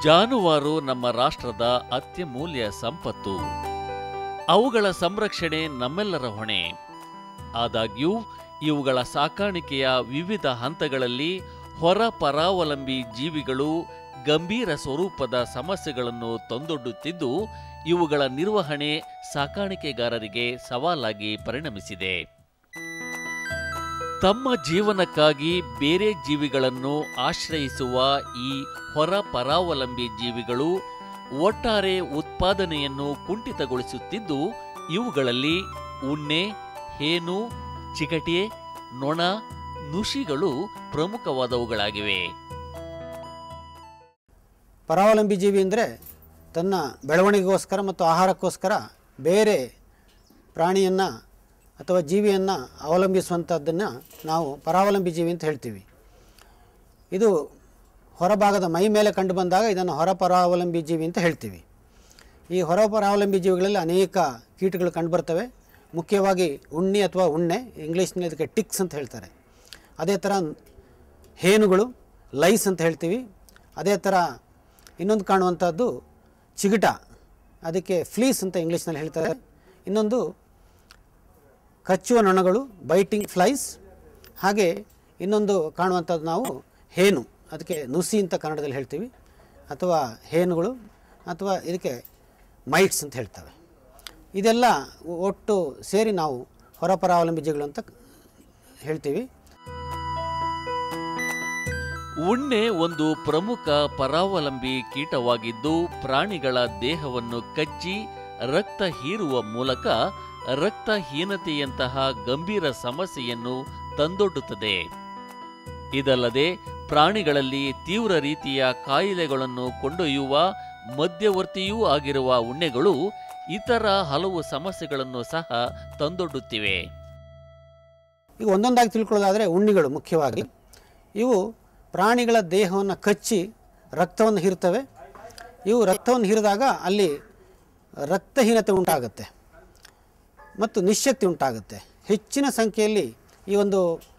ಜಾನುವಾರು ನಮ್ಮ ರಾಷ್ಟ್ರದ ಅತ್ಯಮೂಲ್ಯ ಸಂಪತ್ತು. ಅವುಗಳ ಸಂರಕ್ಷಣೆ ನಮ್ಮೆಲ್ಲರ ಹೊಣೆ. ಆದಾಗ್ಯೂ ಇವುಗಳ ಸಾಕಾಣಿಕೆಯ ವಿವಿಧ ಹಂತಗಳಲ್ಲಿ ಹೊರ ಪರಾವಲಂಬಿ ಜೀವಿಗಳು ಗಂಭೀರ ಸ್ವರೂಪದ ಸಮಸ್ಯೆಗಳನ್ನು ತಂದೊಡ್ಡುತ್ತಿದ್ದು, ಇವುಗಳ ನಿರ್ವಹಣೆ ಸಾಕಾಣಿಕೆಗಾರರಿಗೆ ಸವಾಲಾಗಿ ಪರಿಣಮಿಸಿದೆ. ತಮ್ಮ ಜೀವನಕ್ಕಾಗಿ ಬೇರೆ ಜೀವಿಗಳನ್ನು ಆಶ್ರಯಿಸುವ ಈ ಹೊರ ಪರಾವಲಂಬಿ ಜೀವಿಗಳು ಒಟ್ಟಾರೆ ಉತ್ಪಾದನೆಯನ್ನು ಕುಂಠಿತಗೊಳಿಸುತ್ತಿದ್ದು, ಇವುಗಳಲ್ಲಿ ಉಣ್ಣೆ, ಹೇನು, ಚಿಗಟೆ, ನೊಣ, ನುಷಿಗಳು ಪ್ರಮುಖವಾದವುಗಳಾಗಿವೆ. ಪರಾವಲಂಬಿ ಜೀವಿ ಅಂದರೆ ತನ್ನ ಬೆಳವಣಿಗೆಗೋಸ್ಕರ ಮತ್ತು ಆಹಾರಕ್ಕೋಸ್ಕರ ಬೇರೆ ಪ್ರಾಣಿಯನ್ನು ಅಥವಾ ಜೀವಿಯನ್ನು ಅವಲಂಬಿಸುವಂಥದ್ದನ್ನು ನಾವು ಪರಾವಲಂಬಿ ಜೀವಿ ಅಂತ ಹೇಳ್ತೀವಿ. ಇದು ಹೊರಭಾಗದ ಮೈ ಮೇಲೆ ಕಂಡು ಬಂದಾಗ ಇದನ್ನು ಹೊರ ಪರಾವಲಂಬಿ ಜೀವಿ ಅಂತ ಹೇಳ್ತೀವಿ. ಈ ಹೊರ ಪರಾವಲಂಬಿ ಜೀವಿಗಳಲ್ಲಿ ಅನೇಕ ಕೀಟಗಳು ಕಂಡುಬರ್ತವೆ. ಮುಖ್ಯವಾಗಿ ಉಣ್ಣೆ ಅಥವಾ ಉಣ್ಣೆ, ಇಂಗ್ಲೀಷ್ನಲ್ಲಿ ಇದಕ್ಕೆ ಟಿಕ್ಸ್ ಅಂತ ಹೇಳ್ತಾರೆ. ಅದೇ ಥರ ಹೇನುಗಳು, ಲೈಸ್ ಅಂತ ಹೇಳ್ತೀವಿ. ಅದೇ ಥರ ಇನ್ನೊಂದು ಕಾಣುವಂಥದ್ದು ಚಿಗಟ, ಅದಕ್ಕೆ ಫ್ಲೀಸ್ ಅಂತ ಇಂಗ್ಲೀಷ್ನಲ್ಲಿ ಹೇಳ್ತಾರೆ. ಇನ್ನೊಂದು ಕಚ್ಚುವ ನೊಣಗಳು, ಬೈಟಿಂಗ್ ಫ್ಲೈಸ್. ಹಾಗೆ ಇನ್ನೊಂದು ಕಾಣುವಂಥದ್ದು ನಾವು ಹೇನು, ಅದಕ್ಕೆ ನುಸಿ ಅಂತ ಕನ್ನಡದಲ್ಲಿ ಹೇಳ್ತೀವಿ, ಅಥವಾ ಹೇನುಗಳು, ಅಥವಾ ಇದಕ್ಕೆ ಮೈಟ್ಸ್ ಅಂತ ಹೇಳ್ತವೆ. ಇದೆಲ್ಲ ಒಟ್ಟು ಸೇರಿ ನಾವು ಹೊರ ಪರಾವಲಂಬಿ ಜೀವಿಗಳು ಅಂತ ಹೇಳ್ತೀವಿ. ಉಣ್ಣೆ ಒಂದು ಪ್ರಮುಖ ಪರಾವಲಂಬಿ ಕೀಟವಾಗಿದ್ದು, ಪ್ರಾಣಿಗಳ ದೇಹವನ್ನು ಕಚ್ಚಿ ರಕ್ತ ಹೀರುವ ಮೂಲಕ ರಕ್ತಹೀನತೆಯಂತಹ ಗಂಭೀರ ಸಮಸ್ಯೆಯನ್ನು ತಂದೊಡ್ಡುತ್ತದೆ. ಇದಲ್ಲದೆ ಪ್ರಾಣಿಗಳಲ್ಲಿ ತೀವ್ರ ರೀತಿಯ ಕಾಯಿಲೆಗಳನ್ನು ಕೊಂಡೊಯ್ಯುವ ಮಧ್ಯವರ್ತಿಯೂ ಆಗಿರುವ ಉಣ್ಣೆಗಳು ಇತರ ಹಲವು ಸಮಸ್ಯೆಗಳನ್ನು ಸಹ ತಂದೊಡ್ಡುತ್ತಿವೆ. ಈಗ ಒಂದೊಂದಾಗಿ ತಿಳ್ಕೊಳ್ಳೋದಾದರೆ, ಉಣ್ಣಿಗಳು ಮುಖ್ಯವಾಗಿ ಇವು ಪ್ರಾಣಿಗಳ ದೇಹವನ್ನು ಕಚ್ಚಿ ರಕ್ತವನ್ನು ಹೀರ್ತವೆ. ಇವು ರಕ್ತವನ್ನು ಹೀರಿದಾಗ ಅಲ್ಲಿ ರಕ್ತಹೀನತೆ ಉಂಟಾಗುತ್ತೆ ಮತ್ತು ನಿಶ್ಶಕ್ತಿ ಉಂಟಾಗುತ್ತೆ. ಹೆಚ್ಚಿನ ಸಂಖ್ಯೆಯಲ್ಲಿ ಈ ಒಂದು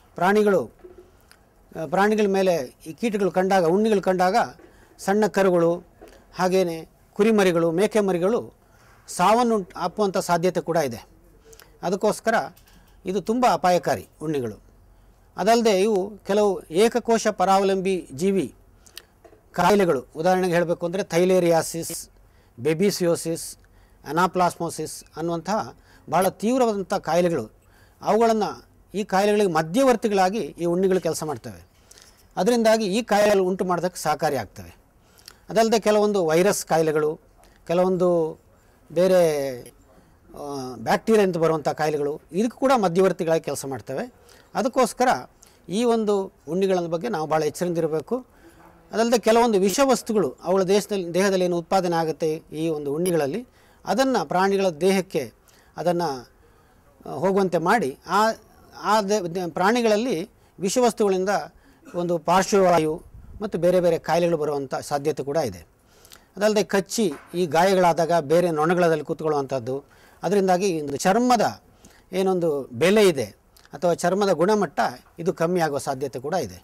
ಪ್ರಾಣಿಗಳ ಮೇಲೆ ಈ ಕೀಟಗಳು ಕಂಡಾಗ, ಉಣ್ಣಿಗಳು ಕಂಡಾಗ ಸಣ್ಣ ಕರುಗಳು, ಹಾಗೆಯೇ ಕುರಿಮರಿಗಳು, ಮೇಕೆ ಮರಿಗಳು ಸಾವನ್ನು ಅಪ್ಪುವಂಥ ಸಾಧ್ಯತೆ ಕೂಡ ಇದೆ. ಅದಕ್ಕೋಸ್ಕರ ಇದು ತುಂಬ ಅಪಾಯಕಾರಿ ಉಣ್ಣಿಗಳು. ಅದಲ್ಲದೆ ಇವು ಕೆಲವು ಏಕಕೋಶ ಪರಾವಲಂಬಿ ಜೀವಿ ಕಾಯಿಲೆಗಳು, ಉದಾಹರಣೆಗೆ ಹೇಳಬೇಕು ಅಂದರೆ ಥೈಲೇರಿಯಾಸಿಸ್, ಬೆಬಿಸಿಯೋಸಿಸ್, ಅನಾಪ್ಲಾಸ್ಮೋಸಿಸ್ ಅನ್ನುವಂತಹ ಭಾಳ ತೀವ್ರವಾದಂಥ ಕಾಯಿಲೆಗಳು, ಈ ಕಾಯಿಲೆಗಳಿಗೆ ಮಧ್ಯವರ್ತಿಗಳಾಗಿ ಈ ಉಣ್ಣಿಗಳು ಕೆಲಸ ಮಾಡ್ತವೆ. ಅದರಿಂದಾಗಿ ಈ ಕಾಯಿಲೆಗಳು ಉಂಟು ಮಾಡೋದಕ್ಕೆ ಸಹಕಾರಿಯಾಗ್ತವೆ. ಅದಲ್ಲದೆ ಕೆಲವೊಂದು ವೈರಸ್ ಕಾಯಿಲೆಗಳು, ಕೆಲವೊಂದು ಬೇರೆ ಬ್ಯಾಕ್ಟೀರಿಯಾ ಅಂತ ಬರುವಂಥ ಕಾಯಿಲೆಗಳು ಇದಕ್ಕೂ ಕೂಡ ಮಧ್ಯವರ್ತಿಗಳಾಗಿ ಕೆಲಸ ಮಾಡ್ತವೆ. ಅದಕ್ಕೋಸ್ಕರ ಈ ಒಂದು ಉಣ್ಣಿಗಳ ಬಗ್ಗೆ ನಾವು ಭಾಳ ಎಚ್ಚರಿಂದಿರಬೇಕು. ಅದಲ್ಲದೆ ಕೆಲವೊಂದು ವಿಷವಸ್ತುಗಳು ಅವುಗಳ ದೇಹದಲ್ಲಿ ಏನು ಉತ್ಪಾದನೆ ಆಗುತ್ತೆ ಈ ಒಂದು ಉಣ್ಣಿಗಳಲ್ಲಿ, ಅದನ್ನು ಪ್ರಾಣಿಗಳ ದೇಹಕ್ಕೆ ಅದನ್ನು ಹೋಗುವಂತೆ ಮಾಡಿ ಆ ಪ್ರಾಣಿಗಳಲ್ಲಿ ವಿಷವಸ್ತುಗಳಿಂದ ಒಂದು ಪಾರ್ಶ್ವವಾಯು ಮತ್ತು ಬೇರೆ ಬೇರೆ ಕಾಯಿಲೆಗಳು ಬರುವಂಥ ಸಾಧ್ಯತೆ ಕೂಡ ಇದೆ. ಅದಲ್ಲದೆ ಕಚ್ಚಿ ಈ ಗಾಯಗಳಾದಾಗ ಬೇರೆ ನೊಣಗಳಲ್ಲಿ ಕೂತ್ಕೊಳ್ಳುವಂಥದ್ದು, ಅದರಿಂದಾಗಿ ಒಂದು ಚರ್ಮದ ಏನೊಂದು ಬೆಲೆ ಇದೆ ಅಥವಾ ಚರ್ಮದ ಗುಣಮಟ್ಟ ಇದು ಕಮ್ಮಿ ಆಗುವ ಸಾಧ್ಯತೆ ಕೂಡ ಇದೆ.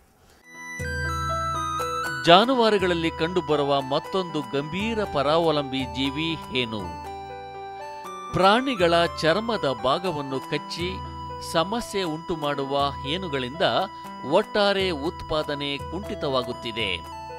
ಜಾನುವಾರುಗಳಲ್ಲಿ ಕಂಡುಬರುವ ಮತ್ತೊಂದು ಗಂಭೀರ ಪರಾವಲಂಬಿ ಜೀವಿ ಹೇನು. ಪ್ರಾಣಿಗಳ ಚರ್ಮದ ಭಾಗವನ್ನು ಕಚ್ಚಿ ಸಮಸ್ಯೆ ಉಂಟು ಮಾಡುವ ಹೇನುಗಳಿಂದ ಒಟ್ಟಾರೆ ಉತ್ಪಾದನೆ ಕುಂಠಿತವಾಗುತ್ತಿದೆ.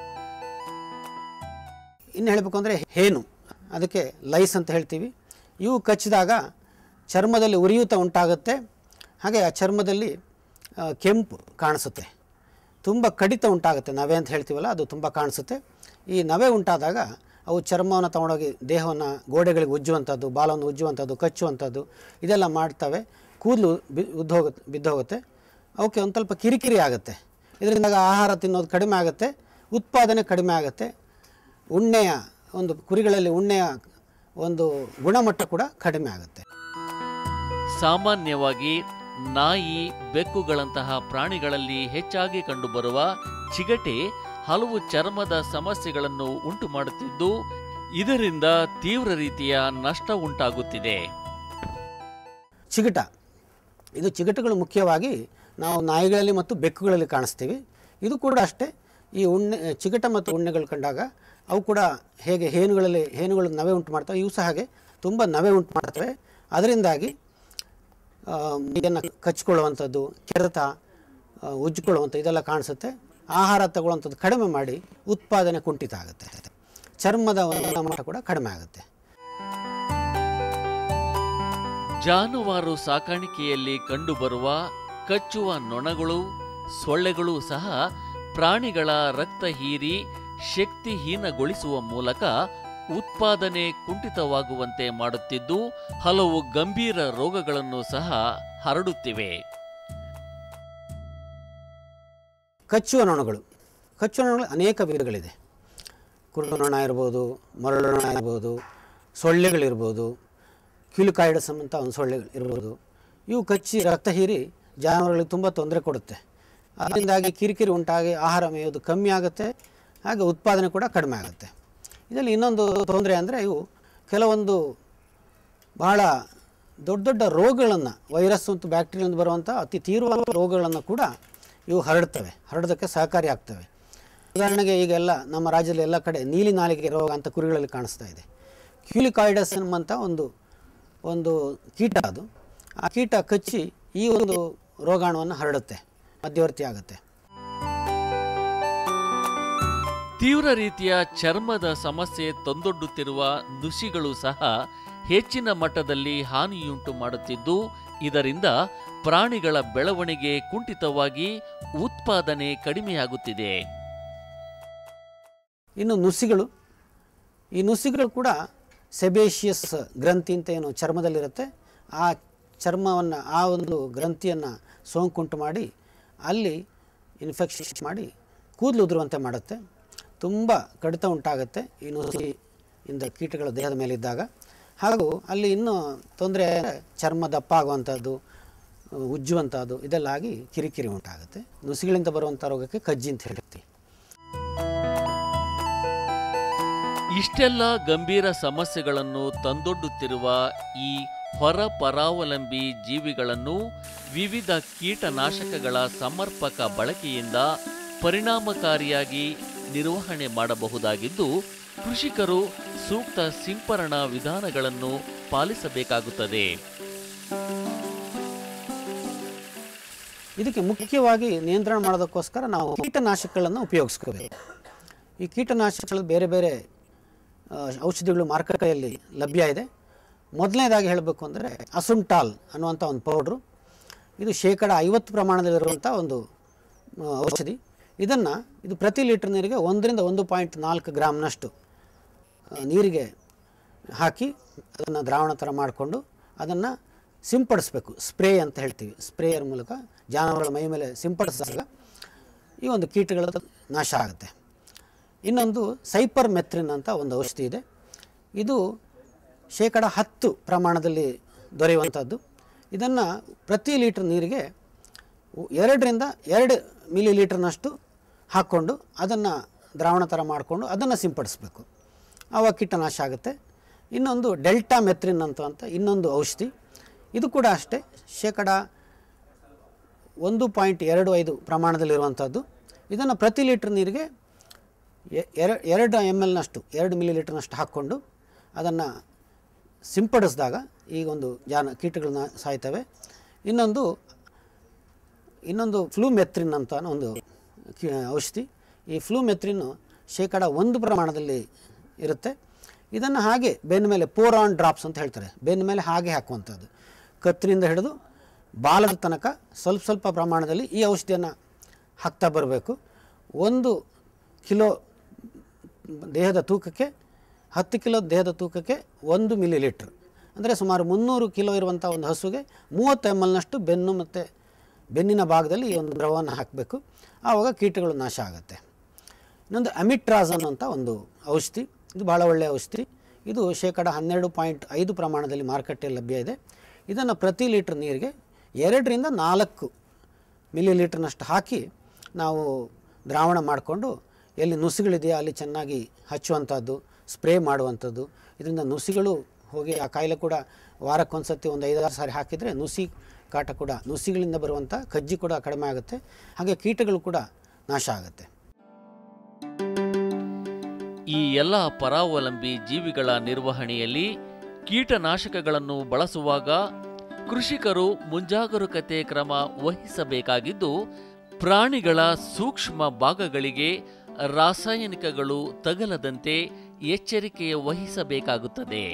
ಇನ್ನು ಹೇಳಬೇಕು ಅಂದರೆ ಹೇನು, ಅದಕ್ಕೆ ಲೈಸ್ ಅಂತ ಹೇಳ್ತೀವಿ. ಇವು ಕಚ್ಚಿದಾಗ ಚರ್ಮದಲ್ಲಿ ಉರಿಯೂತ ಉಂಟಾಗುತ್ತೆ. ಹಾಗೆ ಆ ಚರ್ಮದಲ್ಲಿ ಕೆಂಪು ಕಾಣಿಸುತ್ತೆ, ತುಂಬ ಕಡಿತ ಉಂಟಾಗುತ್ತೆ. ನವೆ ಅಂತ ಹೇಳ್ತೀವಲ್ಲ, ಅದು ತುಂಬ ಕಾಣಿಸುತ್ತೆ. ಈ ನವೆ ಉಂಟಾದಾಗ ಅವು ಚರ್ಮವನ್ನು ತಗೊಂಡೋಗಿ ದೇಹವನ್ನು ಗೋಡೆಗಳಿಗೆ ಉಜ್ಜುವಂಥದ್ದು, ಬಾಲವನ್ನು ಉಜ್ಜುವಂಥದ್ದು, ಕಚ್ಚುವಂಥದ್ದು ಇದೆಲ್ಲ ಮಾಡ್ತವೆ. ಕೂದಲು ಬಿದ್ದೋಗುತ್ತೆ. ಅವಕ್ಕೆ ಒಂದು ಸ್ವಲ್ಪ ಕಿರಿಕಿರಿ ಆಗುತ್ತೆ. ಇದರಿಂದಾಗ ಆಹಾರ ತಿನ್ನೋದು ಕಡಿಮೆ ಆಗುತ್ತೆ, ಉತ್ಪಾದನೆ ಕಡಿಮೆ ಆಗುತ್ತೆ. ಕುರಿಗಳಲ್ಲಿ ಉಣ್ಣೆಯ ಒಂದು ಗುಣಮಟ್ಟ ಕೂಡ ಕಡಿಮೆ ಆಗುತ್ತೆ. ಸಾಮಾನ್ಯವಾಗಿ ನಾಯಿ, ಬೆಕ್ಕುಗಳಂತಹ ಪ್ರಾಣಿಗಳಲ್ಲಿ ಹೆಚ್ಚಾಗಿ ಕಂಡುಬರುವ ಚಿಗಟೆ ಹಲವು ಚರ್ಮದ ಸಮಸ್ಯೆಗಳನ್ನು ಉಂಟು ಮಾಡುತ್ತಿದ್ದು, ಇದರಿಂದ ತೀವ್ರ ರೀತಿಯ ನಷ್ಟ ಉಂಟಾಗುತ್ತಿದೆ. ಚಿಗಟಗಳು ಮುಖ್ಯವಾಗಿ ನಾವು ನಾಯಿಗಳಲ್ಲಿ ಮತ್ತು ಬೆಕ್ಕುಗಳಲ್ಲಿ ಕಾಣಿಸ್ತೀವಿ. ಇದು ಕೂಡ ಅಷ್ಟೇ, ಈ ಚಿಗಟ ಮತ್ತು ಉಣ್ಣೆಗಳು ಕಂಡಾಗ ಅವು ಕೂಡ ಹೇಗೆ ಹೇನುಗಳು ನವೆ ಉಂಟು ಮಾಡ್ತವೆ, ಇವು ಸಹ ಹಾಗೆ ತುಂಬ ನವೆ ಉಂಟು ಮಾಡ್ತವೆ. ಅದರಿಂದಾಗಿ ಇದನ್ನು ಕಚ್ಕೊಳ್ಳುವಂಥದ್ದು, ಕೆರೆತ, ಉಜ್ಜಿಕೊಳ್ಳುವಂಥ ಇದೆಲ್ಲ ಕಾಣಿಸುತ್ತೆ. ಆಹಾರ ತಗೊಳ್ಳುವಂಥದ್ದು ಕಡಿಮೆ ಮಾಡಿ ಉತ್ಪಾದನೆ ಕುಂಠಿತ ಆಗುತ್ತೆ, ಚರ್ಮದ ಗುಣಮಟ್ಟ ಕೂಡ ಕಡಿಮೆ ಆಗುತ್ತೆ. ಜಾನುವಾರು ಸಾಕಾಣಿಕೆಯಲ್ಲಿ ಕಂಡುಬರುವ ಕಚ್ಚುವ ನೊಣಗಳು, ಸೊಳ್ಳೆಗಳು ಸಹ ಪ್ರಾಣಿಗಳ ರಕ್ತ ಹೀರಿ ಶಕ್ತಿಹೀನಗೊಳಿಸುವ ಮೂಲಕ ಉತ್ಪಾದನೆ ಕುಂಠಿತವಾಗುವಂತೆ ಮಾಡುತ್ತಿದ್ದು ಹಲವು ಗಂಭೀರ ರೋಗಗಳನ್ನು ಸಹ ಹರಡುತ್ತಿವೆ. ಕಚ್ಚುವ ನೊಣಗಳು ಅನೇಕ ವಿಧಗಳಿದೆ. ಕುರುಡು ನೊಣ ಇರ್ಬೋದು, ಮರಳು ನೊಣ ಇರ್ಬೋದು, ಸೊಳ್ಳೆಗಳಿರ್ಬೋದು, ಕ್ಯುಲಿಕಾಯ್ಡಸ್ ಅಂತ ಒಂದು ಸೊಳ್ಳೆಗಳು ಇರ್ಬೋದು. ಇವು ಕಚ್ಚಿ ರಕ್ತ ಹೀರಿ ಜಾನುವಾರುಗಳಿಗೆ ತುಂಬ ತೊಂದರೆ ಕೊಡುತ್ತೆ. ಅದರಿಂದಾಗಿ ಕಿರಿಕಿರಿ ಉಂಟಾಗಿ ಆಹಾರ ಮೇಯೋದು ಕಮ್ಮಿ ಆಗುತ್ತೆ, ಹಾಗೆ ಉತ್ಪಾದನೆ ಕೂಡ ಕಡಿಮೆ ಆಗುತ್ತೆ. ಇದರಲ್ಲಿ ಇನ್ನೊಂದು ತೊಂದರೆ ಅಂದರೆ ಇವು ಕೆಲವೊಂದು ಬಹಳ ದೊಡ್ಡ ದೊಡ್ಡ ರೋಗಗಳನ್ನು, ವೈರಸ್ ಮತ್ತು ಬ್ಯಾಕ್ಟೀರಿಯಿಂದ ಬರುವಂಥ ಅತಿ ತೀವ್ರವಾದ ರೋಗಗಳನ್ನು ಕೂಡ ಇವು ಹರಡೋದಕ್ಕೆ ಸಹಕಾರಿಯಾಗ್ತವೆ. ಉದಾಹರಣೆಗೆ ಈಗೆಲ್ಲ ನಮ್ಮ ರಾಜ್ಯದಲ್ಲಿ ಎಲ್ಲ ಕಡೆ ನೀಲಿ ನಾಲಿಗೆ ರೋಗ ಅಂತ ಕುರಿಗಳಲ್ಲಿ ಕಾಣಿಸ್ತಾ ಇದೆ. ಕ್ಯುಲಿಕಾಯ್ಡಸ್ ಎಂಬಂಥ ಒಂದು ಕೀಟ, ಅದು ಆ ಕೀಟ ಕಚ್ಚಿ ಈ ಒಂದು ರೋಗಾಣುವನ್ನು ಹರಡುತ್ತೆ, ಮಧ್ಯವರ್ತಿ ಆಗುತ್ತೆ. ತೀವ್ರ ರೀತಿಯ ಚರ್ಮದ ಸಮಸ್ಯೆ ತಂದೊಡ್ಡುತ್ತಿರುವ ನುಸಿಗಳು ಸಹ ಹೆಚ್ಚಿನ ಮಟ್ಟದಲ್ಲಿ ಹಾನಿಯುಂಟು ಮಾಡುತ್ತಿದ್ದು ಇದರಿಂದ ಪ್ರಾಣಿಗಳ ಬೆಳವಣಿಗೆ ಕುಂಠಿತವಾಗಿ ಉತ್ಪಾದನೆ ಕಡಿಮೆಯಾಗುತ್ತಿದೆ. ಇನ್ನು ಈ ನುಸಿಗಳು ಕೂಡ ಸೆಬೇಷಿಯಸ್ ಗ್ರಂಥಿ ಅಂತ ಏನು ಚರ್ಮದಲ್ಲಿರುತ್ತೆ, ಆ ಚರ್ಮವನ್ನು, ಆ ಒಂದು ಗ್ರಂಥಿಯನ್ನು ಸೋಂಕುಂಟು ಮಾಡಿ ಅಲ್ಲಿ ಇನ್ಫೆಕ್ಷನ್ ಮಾಡಿ ಕೂದಲು ಉದುರುವಂತೆ ಮಾಡುತ್ತೆ. ತುಂಬ ಕಡಿತ ಉಂಟಾಗುತ್ತೆ ಈ ನುಸಿಯಿಂದ ಕೀಟಗಳ ದೇಹದ ಮೇಲಿದ್ದಾಗ. ಹಾಗೂ ಅಲ್ಲಿ ಇನ್ನೂ ತೊಂದರೆ, ಚರ್ಮ ದಪ್ಪ ಆಗುವಂಥದ್ದು, ಉಜ್ಜುವಂಥದ್ದು, ಇದೆಲ್ಲ ಆಗಿ ಕಿರಿಕಿರಿ ಉಂಟಾಗುತ್ತೆ. ನುಸಿಗಳಿಂದ ಬರುವಂಥ ರೋಗಕ್ಕೆ ಕಜ್ಜಿ ಅಂತ ಹೇಳ್ತೀವಿ. ಇಷ್ಟೆಲ್ಲ ಗಂಭೀರ ಸಮಸ್ಯೆಗಳನ್ನು ತಂದೊಡ್ಡುತ್ತಿರುವ ಈ ಹೊರ ಪರಾವಲಂಬಿ ಜೀವಿಗಳನ್ನು ವಿವಿಧ ಕೀಟನಾಶಕಗಳ ಸಮರ್ಪಕ ಬಳಕೆಯಿಂದ ಪರಿಣಾಮಕಾರಿಯಾಗಿ ನಿರ್ವಹಣೆ ಮಾಡಬಹುದಾಗಿದ್ದು ಕೃಷಿಕರು ಸೂಕ್ತ ಸಿಂಪರಣಾ ವಿಧಾನಗಳನ್ನು ಪಾಲಿಸಬೇಕಾಗುತ್ತದೆ. ಇದಕ್ಕೆ ಮುಖ್ಯವಾಗಿ ನಿಯಂತ್ರಣ ಮಾಡೋದಕ್ಕೋಸ್ಕರ ನಾವು ಕೀಟನಾಶಕಗಳನ್ನು ಉಪಯೋಗಿಸ್ಕೋಬೇಕು. ಈ ಕೀಟನಾಶಕಗಳು ಬೇರೆ ಬೇರೆ ಔಷಧಿಗಳು ಮಾರುಕಟ್ಟೆಯಲ್ಲಿ ಲಭ್ಯ ಇದೆ. ಮೊದಲನೇದಾಗಿ ಹೇಳಬೇಕು ಅಂದರೆ ಅಸುಂಟಾಲ್ ಅನ್ನುವಂಥ ಒಂದು ಪೌಡ್ರು, ಇದು 50% ಪ್ರಮಾಣದಲ್ಲಿರುವಂಥ ಒಂದು ಔಷಧಿ. ಇದು ಪ್ರತಿ ಲೀಟರ್ ನೀರಿಗೆ 1 ರಿಂದ 1.4 ಗ್ರಾಮ್ನಷ್ಟು ನೀರಿಗೆ ಹಾಕಿ ಅದನ್ನು ದ್ರಾವಣ ಥರ ಮಾಡಿಕೊಂಡು ಅದನ್ನು ಸಿಂಪಡಿಸಬೇಕು. ಸ್ಪ್ರೇ ಅಂತ ಹೇಳ್ತೀವಿ. ಸ್ಪ್ರೇಯರ್ ಮೂಲಕ ಜಾನುವಾರುಗಳ ಮೈ ಮೇಲೆ ಸಿಂಪಡಿಸಿದಾಗ ಈ ಒಂದು ಕೀಟಗಳ ನಾಶ ಆಗುತ್ತೆ. ಇನ್ನೊಂದು ಸೈಪರ್ಮೆಥ್ರಿನ್ ಅಂತ ಒಂದು ಔಷಧಿ ಇದೆ. ಇದು 10% ಪ್ರಮಾಣದಲ್ಲಿ ದೊರೆಯುವಂಥದ್ದು. ಇದನ್ನು ಪ್ರತಿ ಲೀಟರ್ ನೀರಿಗೆ 2 ರಿಂದ 2 ಮಿಲಿ ಲೀಟರ್ನಷ್ಟು ಹಾಕ್ಕೊಂಡು ಅದನ್ನು ದ್ರಾವಣ ಥರ ಮಾಡಿಕೊಂಡು ಅದನ್ನು ಸಿಂಪಡಿಸಬೇಕು. ಆವಾಗ ಕೀಟನಾಶ ಆಗುತ್ತೆ. ಇನ್ನೊಂದು ಡೆಲ್ಟಾ ಮೆಥ್ರಿನ್ ಅಂತ ಇನ್ನೊಂದು ಔಷಧಿ. ಇದು ಕೂಡ ಅಷ್ಟೇ 1.25 ಪ್ರಮಾಣದಲ್ಲಿರುವಂಥದ್ದು. ಇದನ್ನು ಪ್ರತಿ ಲೀಟರ್ ನೀರಿಗೆ 2 ml-ನಷ್ಟು 2 ಮಿಲಿ ಲೀಟರ್ನಷ್ಟು ಹಾಕ್ಕೊಂಡು ಅದನ್ನು ಸಿಂಪಡಿಸಿದಾಗ ಈ ಒಂದು ಕೀಟಗಳನ್ನ ಸಾಯ್ತವೆ. ಇನ್ನೊಂದು ಫ್ಲೂಮೆಥ್ರಿನ್ ಅಂತ ಒಂದು ಔಷಧಿ. ಈ ಫ್ಲೂಮೆಥ್ರಿನ್ 1% ಪ್ರಮಾಣದಲ್ಲಿ ಇರುತ್ತೆ. ಇದನ್ನು ಹಾಗೆ ಬೆನ್ನ ಮೇಲೆ ಪೋರ್ ಆನ್ ಡ್ರಾಪ್ಸ್ ಅಂತ ಹೇಳ್ತಾರೆ, ಬೆನ್ನ ಮೇಲೆ ಹಾಗೆ ಹಾಕುವಂಥದ್ದು. ಕತ್ತರಿಂದ ಹಿಡಿದು ಬಾಲದ ತನಕ ಸ್ವಲ್ಪ ಪ್ರಮಾಣದಲ್ಲಿ ಈ ಔಷಧಿಯನ್ನು ಹಾಕ್ತಾ ಬರಬೇಕು. 1 ಕಿಲೋ ದೇಹದ ತೂಕಕ್ಕೆ 10 ಕಿಲೋ ದೇಹದ ತೂಕಕ್ಕೆ 1 ಮಿಲಿ ಲೀಟ್ರ್, ಅಂದರೆ ಸುಮಾರು 300 ಕಿಲೋ ಇರುವಂಥ ಒಂದು ಹಸುಗೆ 30 ml-ನಷ್ಟು ಬೆನ್ನು ಮತ್ತು ಬೆನ್ನಿನ ಭಾಗದಲ್ಲಿ ಈ ಒಂದು ದ್ರವವನ್ನು ಹಾಕಬೇಕು. ಆವಾಗ ಕೀಟಗಳು ನಾಶ ಆಗುತ್ತೆ. ಇನ್ನೊಂದು ಅಮಿಟ್ರಾಝನ್ ಅಂತ ಒಂದು ಔಷಧಿ. ಇದು ಭಾಳ ಒಳ್ಳೆಯ ಔಷಧಿ. ಇದು 12.5% ಪ್ರಮಾಣದಲ್ಲಿ ಮಾರುಕಟ್ಟೆಯಲ್ಲಿ ಲಭ್ಯ ಇದೆ. ಇದನ್ನು ಪ್ರತಿ ಲೀಟ್ರ್ ನೀರಿಗೆ 2 ರಿಂದ 4 ಮಿಲಿ ಲೀಟ್ರ್ನಷ್ಟು ಹಾಕಿ ನಾವು ದ್ರಾವಣ ಮಾಡಿಕೊಂಡು ಎಲ್ಲಿ ನುಸಿಗಳಿದೆಯಾ ಅಲ್ಲಿ ಚೆನ್ನಾಗಿ ಹಚ್ಚುವಂಥದ್ದು, ಸ್ಪ್ರೇ ಮಾಡುವಂಥದ್ದು. ಇದರಿಂದ ನುಸಿಗಳು ಹೋಗಿ ಆ ಕಾಯಿಲೆ ಕೂಡ ವಾರಕ್ಕೊಂದ್ಸತಿ 5-6 ಸಾರಿ ಹಾಕಿದರೆ ನುಸಿ ಕಾಟ ಕೂಡ, ನುಸಿಗಳಿಂದ ಬರುವಂಥ ಕಜ್ಜಿ ಕೂಡ ಕಡಿಮೆ ಆಗುತ್ತೆ. ಹಾಗೆ ಕೀಟಗಳು ಕೂಡ ನಾಶ ಆಗುತ್ತೆ. ಈ ಎಲ್ಲ ಪರಾವಲಂಬಿ ಜೀವಿಗಳ ನಿರ್ವಹಣೆಯಲ್ಲಿ ಕೀಟನಾಶಕಗಳನ್ನು ಬಳಸುವಾಗ ಕೃಷಿಕರು ಮುಂಜಾಗರೂಕತೆ ಕ್ರಮ ವಹಿಸಬೇಕಾಗಿದ್ದು, ಪ್ರಾಣಿಗಳ ಸೂಕ್ಷ್ಮ ಭಾಗಗಳಿಗೆ ರಾಸಾಯನಿಕಗಳು ತಗಲದಂತೆ ಎಚ್ಚರಿಕೆ ವಹಿಸಬೇಕಾಗುತ್ತದೆ.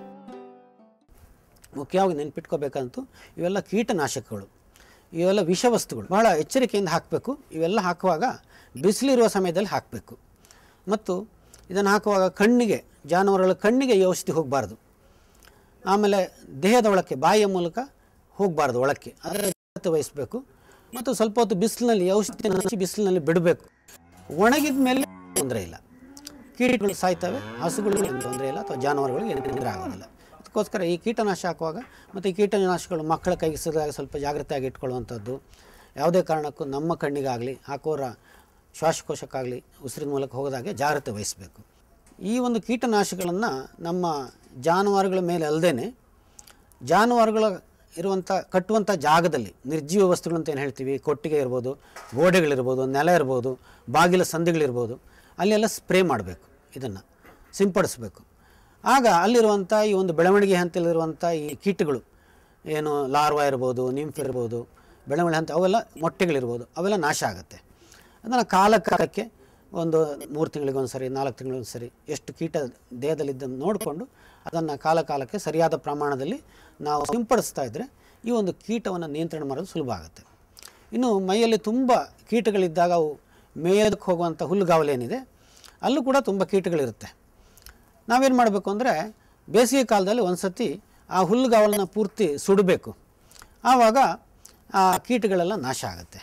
ಮುಖ್ಯವಾಗಿ ನೆನ್ಪಿಟ್ಕೋಬೇಕಂತೂ ಇವೆಲ್ಲ ಕೀಟನಾಶಕಗಳು, ಇವೆಲ್ಲ ವಿಷವಸ್ತುಗಳು, ಭಾಳ ಎಚ್ಚರಿಕೆಯಿಂದ ಹಾಕಬೇಕು. ಇವೆಲ್ಲ ಹಾಕುವಾಗ ಬಿಸಿಲಿರುವ ಸಮಯದಲ್ಲಿ ಹಾಕಬೇಕು. ಮತ್ತು ಇದನ್ನು ಹಾಕುವಾಗ ಕಣ್ಣಿಗೆ, ಜಾನುವಾರುಗಳ ಕಣ್ಣಿಗೆ ಈ ಔಷಧಿ ಹೋಗಬಾರ್ದು. ಆಮೇಲೆ ದೇಹದ ಒಳಕ್ಕೆ, ಬಾಯಿಯ ಮೂಲಕ ಹೋಗಬಾರ್ದು ಒಳಕ್ಕೆ, ಅದರ ಜಾಗ್ರತೆ ವಹಿಸಬೇಕು. ಮತ್ತು ಸ್ವಲ್ಪ ಹೊತ್ತು ಬಿಸಿಲಿನಲ್ಲಿ ಔಷಧಿ ಬಿಸಿಲಿನಲ್ಲಿ ಬಿಡಬೇಕು. ಒಣಗಿದ ಮೇಲೆ ತೊಂದರೆ ಇಲ್ಲ, ಕೀಟಗಳು ಸಾಯ್ತವೆ, ಹಸುಗಳಿಗೆ ಏನು ತೊಂದರೆ ಇಲ್ಲ ಅಥವಾ ಜಾನುವಾರುಗಳಿಗೆ ಏನು ತೊಂದರೆ ಆಗೋದಿಲ್ಲ. ಅದಕ್ಕೋಸ್ಕರ ಈ ಕೀಟನಾಶಕ ಹಾಕುವಾಗ ಮತ್ತು ಈ ಕೀಟನಾಶಕಗಳು ಮಕ್ಕಳ ಕೈಗೆ ಸಿದಾಗ ಸ್ವಲ್ಪ ಜಾಗ್ರತೆಯಾಗಿ ಇಟ್ಕೊಳ್ಳುವಂಥದ್ದು. ಯಾವುದೇ ಕಾರಣಕ್ಕೂ ನಮ್ಮ ಕಣ್ಣಿಗಾಗಲಿ ಹಾಕೋರ ಶ್ವಾಸಕೋಶಕ್ಕಾಗಲಿ ಉಸಿರಿನ ಮೂಲಕ ಹೋಗೋದಾಗೆ ಜಾಗ್ರತೆ ವಹಿಸಬೇಕು. ಈ ಒಂದು ಕೀಟನಾಶಕಗಳನ್ನು ನಮ್ಮ ಜಾನುವಾರುಗಳ ಮೇಲೆ ಅಲ್ಲದೇ ಜಾನುವಾರುಗಳ ಇರುವಂಥ ಕಟ್ಟುವಂಥ ಜಾಗದಲ್ಲಿ ನಿರ್ಜೀವ ವಸ್ತುಗಳು ಅಂತ ಏನು ಹೇಳ್ತೀವಿ, ಕೊಟ್ಟಿಗೆ ಇರ್ಬೋದು, ಗೋಡೆಗಳಿರ್ಬೋದು, ನೆಲ ಇರ್ಬೋದು, ಬಾಗಿಲ ಸಂದಿಗಳಿರ್ಬೋದು, ಅಲ್ಲೆಲ್ಲ ಸ್ಪ್ರೇ ಮಾಡಬೇಕು, ಇದನ್ನು ಸಿಂಪಡಿಸಬೇಕು. ಆಗ ಅಲ್ಲಿರುವಂಥ ಈ ಒಂದು ಬೆಳವಣಿಗೆ ಹಂತದಲ್ಲಿರುವಂಥ ಈ ಕೀಟಗಳು ಏನು ಲಾರ್ವಾ ಇರ್ಬೋದು, ನಿಂಫ್ ಇರ್ಬೋದು, ಬೆಳವಣಿಗೆ ಹಂತ ಅವೆಲ್ಲ ಮೊಟ್ಟೆಗಳಿರ್ಬೋದು, ಅವೆಲ್ಲ ನಾಶ ಆಗುತ್ತೆ. ಅದನ್ನು ಕಾಲಕ್ಕೆ ಒಂದು 3 ತಿಂಗಳಿಗೊಂದು ಸರಿ, 4 ತಿಂಗಳಿಗೊಂದು ಸರಿ ಎಷ್ಟು ಕೀಟ ದೇಹದಲ್ಲಿದ್ದನ್ನು ನೋಡಿಕೊಂಡು ಅದನ್ನು ಕಾಲಕ್ಕೆ ಸರಿಯಾದ ಪ್ರಮಾಣದಲ್ಲಿ ನಾವು ಸಿಂಪಡಿಸ್ತಾ ಇದ್ದರೆ ಈ ಒಂದು ಕೀಟವನ್ನು ನಿಯಂತ್ರಣ ಮಾಡೋದು ಸುಲಭ ಆಗುತ್ತೆ. ಇನ್ನು ಮೈಯಲ್ಲಿ ತುಂಬ ಕೀಟಗಳಿದ್ದಾಗ ಅವು ಮೇಯೋದಕ್ಕೆ ಹೋಗುವಂಥ ಹುಲ್ಲುಗಾವಲೇನಿದೆ ಅಲ್ಲೂ ಕೂಡ ತುಂಬ ಕೀಟಗಳಿರುತ್ತೆ. ನಾವೇನು ಮಾಡಬೇಕು ಅಂದರೆ ಬೇಸಿಗೆ ಕಾಲದಲ್ಲಿ ಒಂದು ಸತಿ ಆ ಹುಲ್ಲುಗಾವಲನ್ನು ಪೂರ್ತಿ ಸುಡಬೇಕು. ಆವಾಗ ಆ ಕೀಟಗಳೆಲ್ಲ ನಾಶ ಆಗುತ್ತೆ.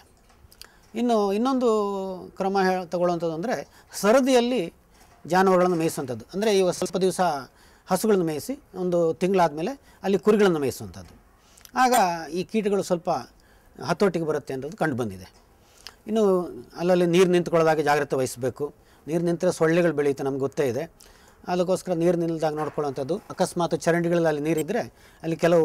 ಇನ್ನೊಂದು ಕ್ರಮ ತಗೊಳ್ಳುವಂಥದ್ದು ಅಂದರೆ ಸರದಿಯಲ್ಲಿ ಜಾನುವಾರುಗಳನ್ನು ಮೇಯಿಸುವಂಥದ್ದು. ಅಂದರೆ ಇವಾಗ ಸ್ವಲ್ಪ ದಿವಸ ಹಸುಗಳನ್ನು ಮೇಯಿಸಿ ಒಂದು ತಿಂಗಳಾದಮೇಲೆ ಅಲ್ಲಿ ಕುರಿಗಳನ್ನು ಮೇಯಿಸುವಂಥದ್ದು. ಆಗ ಈ ಕೀಟಗಳು ಸ್ವಲ್ಪ ಹತೋಟಿಗೆ ಬರುತ್ತೆ ಅನ್ನೋದು ಕಂಡು ಬಂದಿದೆ. ಇನ್ನು ಅಲ್ಲಲ್ಲಿ ನೀರು ನಿಂತ್ಕೊಳ್ಳೋದಾಗೆ ಜಾಗ್ರತೆ ವಹಿಸಬೇಕು. ನೀರು ನಿಂತರೆ ಸೊಳ್ಳೆಗಳು ಬೆಳೆಯುತ್ತೆ, ನಮ್ಗೆ ಗೊತ್ತೇ ಇದೆ. ಅದಕ್ಕೋಸ್ಕರ ನೀರು ನಿಲ್ಲದಾಗ ನೋಡ್ಕೊಳ್ಳುವಂಥದ್ದು. ಅಕಸ್ಮಾತ್ ಚರಂಡಿಗಳಲ್ಲಿ ಅಲ್ಲಿ ನೀರಿದ್ದರೆ ಅಲ್ಲಿ ಕೆಲವು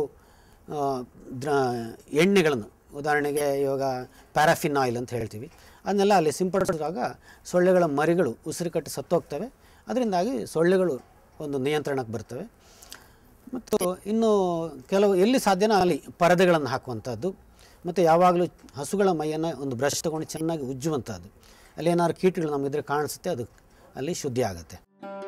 ಎಣ್ಣೆಗಳನ್ನು, ಉದಾಹರಣೆಗೆ ಇವಾಗ ಪ್ಯಾರಾಫಿನ್ ಆಯಿಲ್ ಅಂತ ಹೇಳ್ತೀವಿ, ಅದನ್ನೆಲ್ಲ ಅಲ್ಲಿ ಸಿಂಪಡಿಸಿದಾಗ ಸೊಳ್ಳೆಗಳ ಮರಿಗಳು ಉಸಿರುಕಟ್ಟಿ ಸತ್ತೋಗ್ತವೆ. ಅದರಿಂದಾಗಿ ಸೊಳ್ಳೆಗಳು ಒಂದು ನಿಯಂತ್ರಣಕ್ಕೆ ಬರ್ತವೆ. ಮತ್ತು ಇನ್ನು ಕೆಲವು ಎಲ್ಲಿ ಸಾಧ್ಯನೋ ಅಲ್ಲಿ ಪರದೆಗಳನ್ನು ಹಾಕುವಂಥದ್ದು. ಮತ್ತು ಯಾವಾಗಲೂ ಹಸುಗಳ ಮೈಯನ್ನು ಒಂದು ಬ್ರಷ್ ತೊಗೊಂಡು ಚೆನ್ನಾಗಿ ಉಜ್ಜುವಂಥದ್ದು. ಅಲ್ಲಿ ಏನಾದ್ರು ಕೀಟಗಳು ನಮಗಿದ್ರೆ ಕಾಣಿಸುತ್ತೆ, ಅದು ಅಲ್ಲಿ ಶುದ್ಧಿ ಆಗುತ್ತೆ.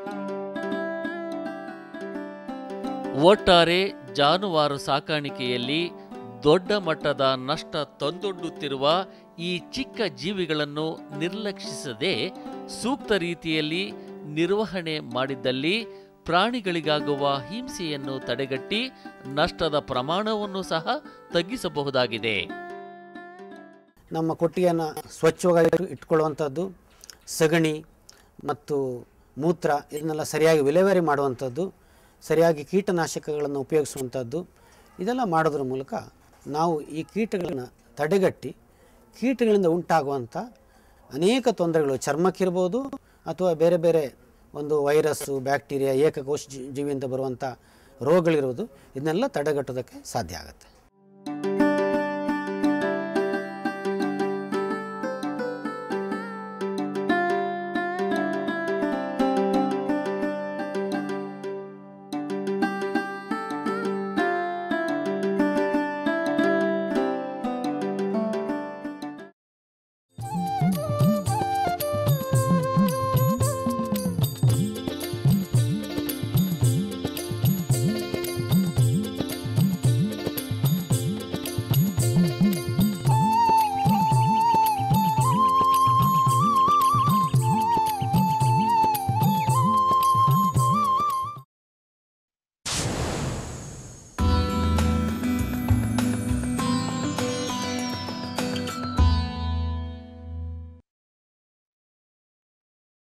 ಒಟ್ಟಾರೆ ಜಾನುವಾರು ಸಾಕಾಣಿಕೆಯಲ್ಲಿ ದೊಡ್ಡ ಮಟ್ಟದ ನಷ್ಟ ತಂದೊಡ್ಡುತ್ತಿರುವ ಈ ಚಿಕ್ಕ ಜೀವಿಗಳನ್ನು ನಿರ್ಲಕ್ಷಿಸದೆ ಸೂಕ್ತ ರೀತಿಯಲ್ಲಿ ನಿರ್ವಹಣೆ ಮಾಡಿದ್ದಲ್ಲಿ ಪ್ರಾಣಿಗಳಿಗಾಗುವ ಹಿಂಸೆಯನ್ನು ತಡೆಗಟ್ಟಿ ನಷ್ಟದ ಪ್ರಮಾಣವನ್ನು ಸಹ ತಗ್ಗಿಸಬಹುದಾಗಿದೆ. ನಮ್ಮ ಕೊಟ್ಟಿಗೆಯನ್ನು ಸ್ವಚ್ಛವಾಗಿ ಇಟ್ಕೊಳ್ಳುವಂಥದ್ದು, ಸಗಣಿ ಮತ್ತು ಮೂತ್ರ ಇದನ್ನೆಲ್ಲ ಸರಿಯಾಗಿ ವಿಲೇವಾರಿ ಮಾಡುವಂಥದ್ದು, ಸರಿಯಾಗಿ ಕೀಟನಾಶಕಗಳನ್ನು ಉಪಯೋಗಿಸುವಂಥದ್ದು, ಇದೆಲ್ಲ ಮಾಡೋದ್ರ ಮೂಲಕ ನಾವು ಈ ಕೀಟಗಳನ್ನು ತಡೆಗಟ್ಟಿ ಕೀಟಗಳಿಂದ ಉಂಟಾಗುವಂಥ ಅನೇಕ ತೊಂದರೆಗಳು, ಚರ್ಮಕ್ಕಿರ್ಬೋದು ಅಥವಾ ಬೇರೆ ಬೇರೆ ಒಂದು ವೈರಸ್ಸು, ಬ್ಯಾಕ್ಟೀರಿಯಾ, ಏಕಕೋಶ ಜೀವಿಯಿಂದ ಬರುವಂಥ ರೋಗಗಳಿರೋದು, ಇದನ್ನೆಲ್ಲ ತಡೆಗಟ್ಟೋದಕ್ಕೆ ಸಾಧ್ಯ ಆಗುತ್ತೆ.